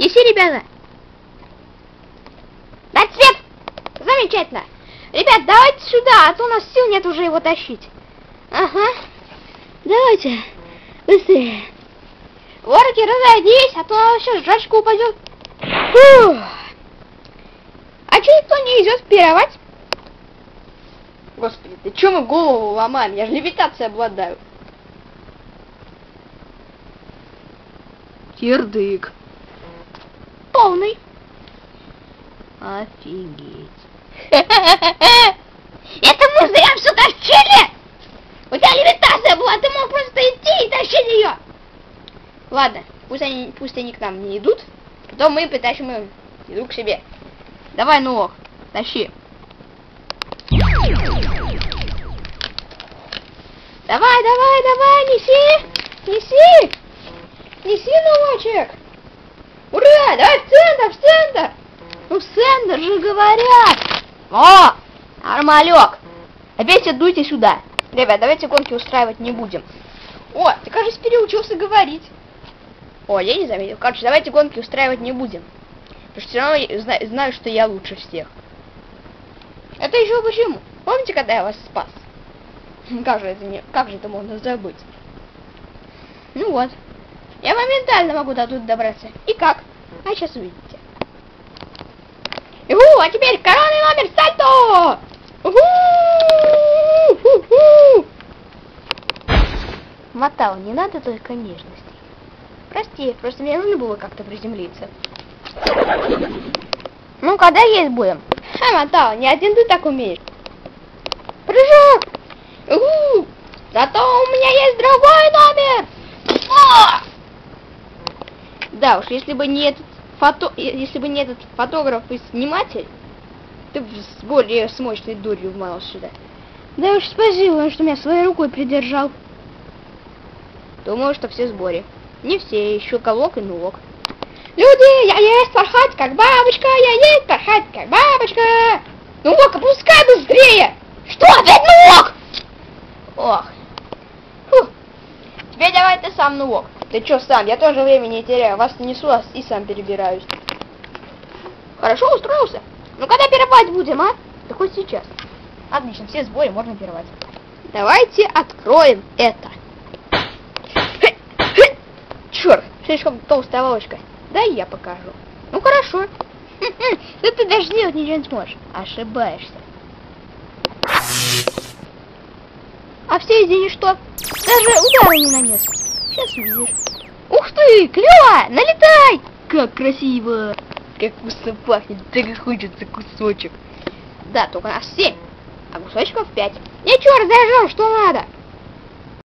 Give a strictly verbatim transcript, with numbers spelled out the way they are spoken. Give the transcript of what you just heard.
Неси, ребята. Дать свет! Замечательно. Ребят, давайте сюда, а то у нас сил нет уже его тащить. Ага. Давайте. Быстрее. Ворки, разойдись, а то сейчас жрачка упадет. Фух. А че никто не идет пировать? Господи, ты че мы голову ломаем? Я же левитацией обладаю. Кирдык. Полный. Офигеть. Это мы зря все тащили! У тебя левитация была, ты мог просто идти и тащить ее. Ладно, пусть они, пусть они к нам не идут, потом мы притащим им еду к себе. Давай, ну, тащи. Давай, давай, давай, неси! Неси! Неси, новочек! Ура! Давай в центр, в центр! Ну, в центр же говорят! О! Нормалек! Опять все дуйте сюда. Ребят, давайте гонки устраивать не будем. О, ты, кажется, переучился говорить. О, я не заметил. Короче, давайте гонки устраивать не будем. Потому что все равно я знаю, знаю, что я лучше всех. Это еще почему? Помните, когда я вас спас? Как же это, не, как же это можно забыть? Ну вот. Я моментально могу до тут добраться. И как? А сейчас увидите. Уху, а теперь коронный номер сальто! Уху! Уху! Матал, не надо только нежностей. Прости, просто мне нужно было как-то приземлиться. Ну, когда есть будем? Ха, Матал, не один ты так умеешь. Прыжок! Уху! Зато у меня есть другой номер! О! Да уж, если бы не этот фото... если бы не этот фотограф и сниматель, ты бы с более с мощной дурью вмазал сюда. Да уж спасибо, что меня своей рукой придержал. Думаю, что все в сборе. Не все, еще колок и нулок. Люди, я есть порхать как бабочка, я есть порхать как бабочка. Нулок, опускай быстрее! Что, опять нулок? Ох. Фух. Теперь давай ты сам нулок. Ты чё сам? Я тоже времени не теряю. Вас несу и сам перебираюсь. Хорошо устроился? Ну когда пировать будем, а? Да хоть сейчас. Отлично, все в сборе, можно пировать. Давайте откроем это. Черт, слишком толстая ловочка. Дай я покажу. Ну хорошо. Да ты даже сделать ничего не сможешь. Ошибаешься. А в середине что? Даже удара не нанес. Сейчас увидишь. Ух ты, клево! Налетай! Как красиво! Как вкусно пахнет, так хочется кусочек. Да, только нас семь, а кусочков пять. Ничего, разоряжен, что надо.